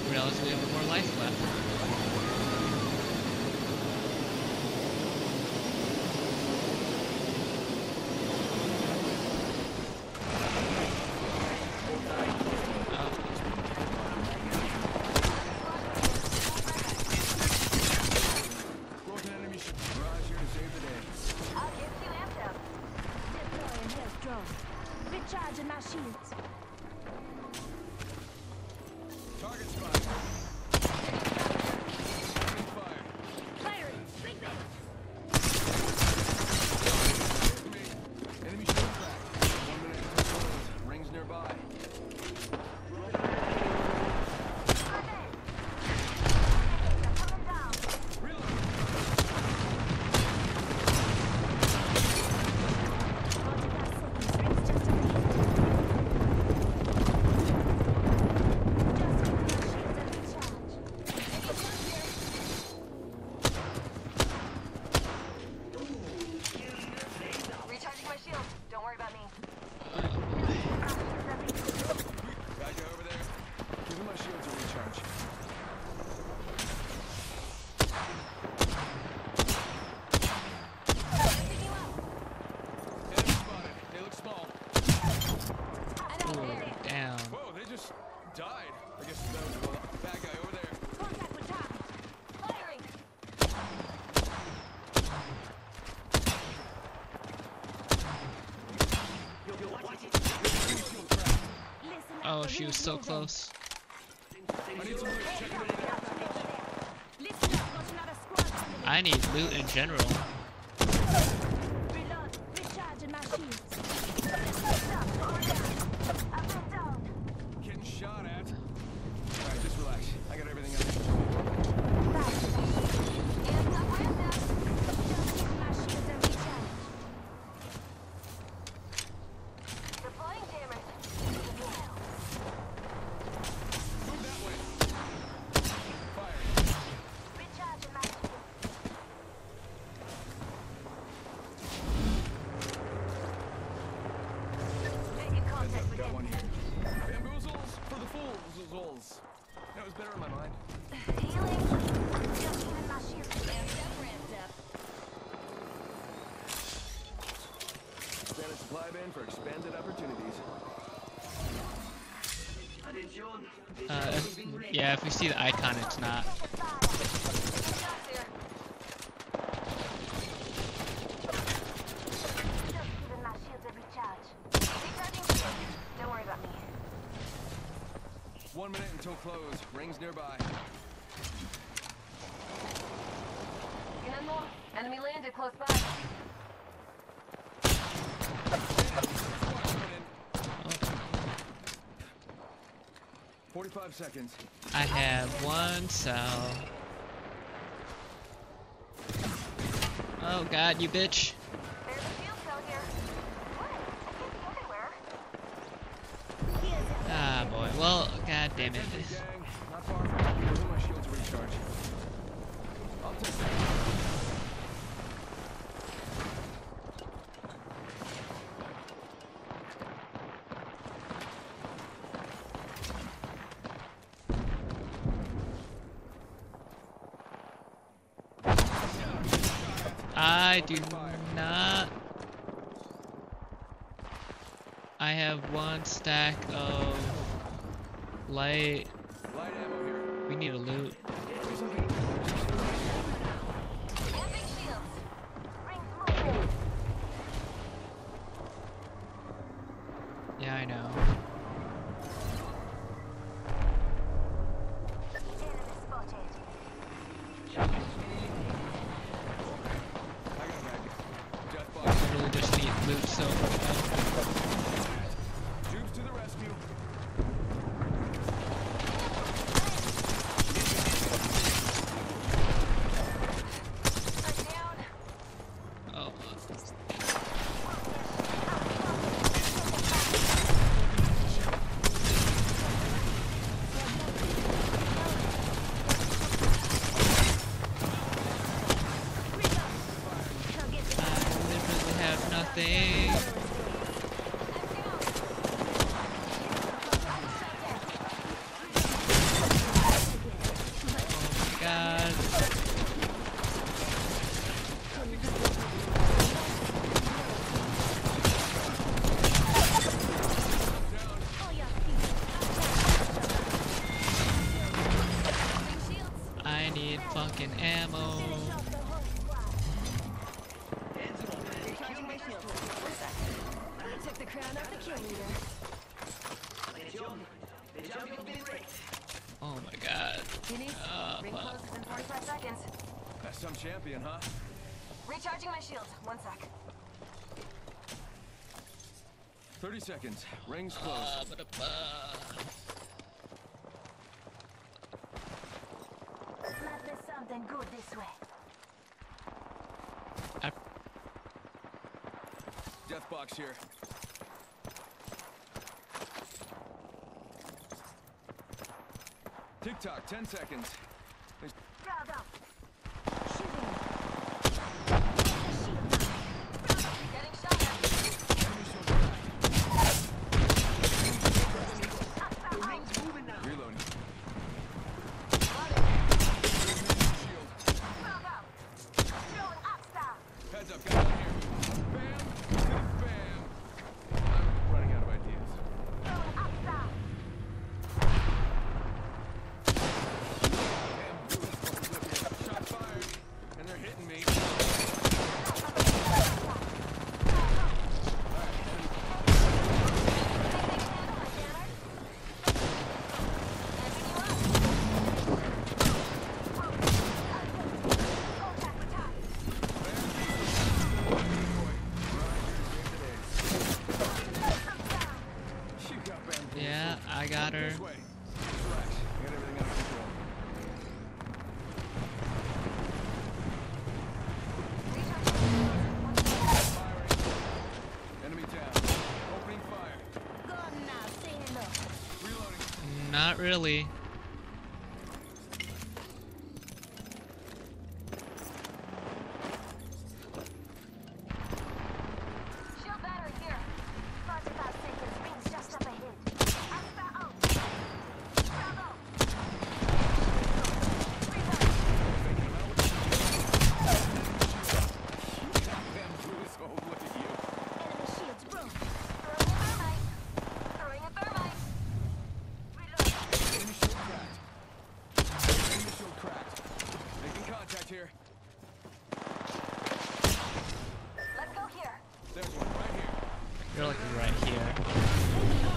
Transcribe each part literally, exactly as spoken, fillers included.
didn't realize we have more life left. Recharging my shields. Target spot. Fire. Firing. Big man. Enemy shield crack. One minute until close. Rings nearby. Died. I guess that was a bad guy over there. Contact with target. Firing. Oh, she was so close. I need loot in general. Reload. Recharging my shields. Getting shot at. Alright, just relax. I got everything under control. Move that way. Fire. Got one here. Bamboozles for the fools. That was better in my mind. Expanded supply bin for expanded opportunities. Uh, if, yeah, if we see the icon, it's not. Don't worry about me. One minute until close. Rings nearby. Enemy landed close by. Forty-five seconds. I have one cell. Oh god, you bitch. There's a field cell here. What? I can't see everywhere. Ah boy, well, god damn it. Gang, not far from here. Give my shield to recharge. I'll take that. I do not. I have one stack of light. Light ammo here. We need a loot. Yeah, I know. I really just need loot so much. Troops to the rescue. Oh. fucking ammo. Finish off the whole squad. Recharging my shield. One second. I took the crown off the kill leader. Oh my god. Guineas, Uh, ring fuck. closes in forty-five seconds. That's some champion, huh? Recharging my shield. One sec. thirty seconds. Rings close. Uh, ba-da-ba. Might be something good this way. I- Death box here. Tick tock, ten seconds. Crowd up. Shooting. Getting shot at. Reloading. Shield. Crowd up. Throwing up style. Heads up, got one here. Bam. Bam. I'm running out of ideas. Throwing up style. Bam. Shots fired. And they're hitting me. She got bamboozled. Yeah, I got her. This way. Relax. I got everything under control. Firing. Enemy down. Opening fire. Gone now. Say hello. Reloading. Not really. Shield battery here. forty-five seconds. Rings just up ahead. Asta out. Bravo. Reload. Bamboozled. Look at you. Enemy shields broke. Throwing a thermite. Throwing a thermite. Reload. Enemy shield cracked. Enemy shield cracked. Making contact here. Let's go here. There's one right here. You're like right here.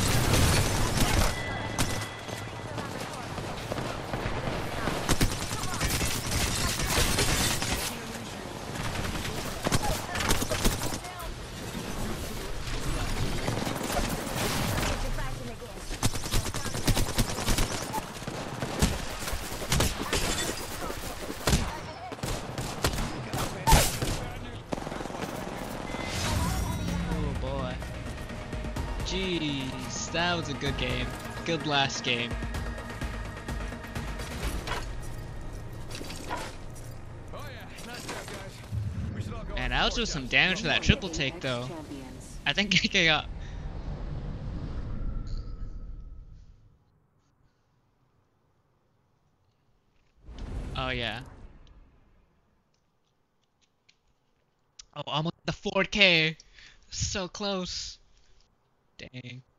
Oh boy. Jeez, that was a good game. Good last game. Oh yeah, nice job, guys. We should all go Man, out that was for just some shots. damage for that triple take though. Champions. I think I got. Oh yeah. Oh, almost the four K. So close. Dang.